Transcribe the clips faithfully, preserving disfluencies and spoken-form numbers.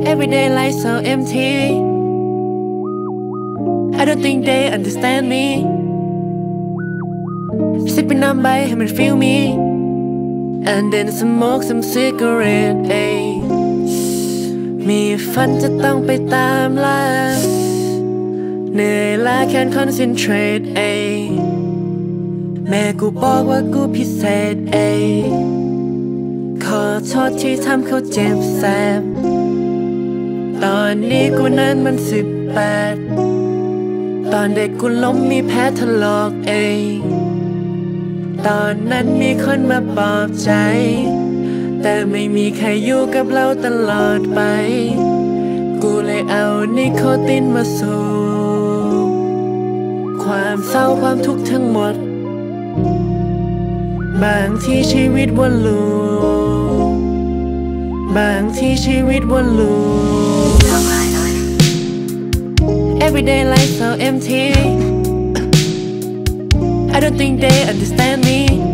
Everyday life so empty. I don't think they understand me. Sipping on by him and feel me, and then smoke some cigarette. Ay มีฝันจะต้องไปตามล่าเหนื่อยล้า can't concentrate เอ้ยแม่กูบอกว่ากูพิเศษเอ้ยขอโทษที่ทำเขาเจ็บแสบตอนนี้กูนั้นมันสิบแปดตอนเด็กกูล้มมีแผลถลอกเอ้ยตอนนั้นมีคนมาปลอบใจแต่ไม่มีใครอยู่กับเราตลอดไปกูเลยเอานิโคตินมาสูบความเศร้าความทุกข์ทั้งหมดบางทีชีวิตวนลูปบางทีชีวิตวนลูป Everyday life so empty. I don't think they understand me.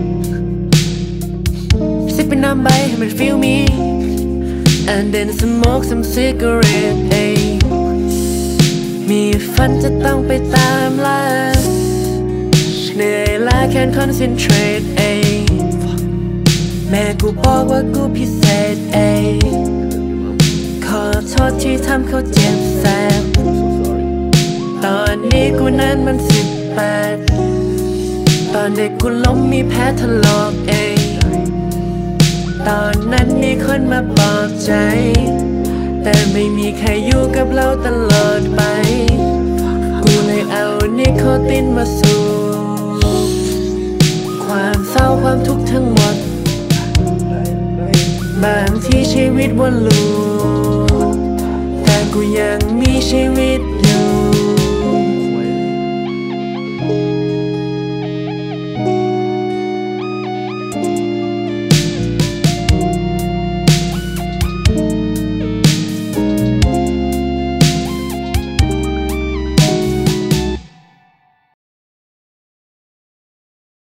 Sipping on by him and feel me, and then smoke some cigarette. เอ้ยมีฝันจะต้องไปตามล่าเหนื่อยล้า can't concentrate เอ้ยแม่กูบอกว่ากูพิเศษเอ้ยขอโทษที่ทำเขาเจ็บแสบตอนนี้กูนั้นมันสิบแปดตอนเด็กกูล้มมีแผลถลอกเอ้ยตอนนั้นมีคนมาปลอบใจแต่ไม่มีใครอยู่กับเราตลอดไปกูเลยเอานิโคตินมาสูบความเศร้าความทุกข์ทั้งหมดบางทีชีวิตวนลูปแต่กูยังมีชีวิตอยู่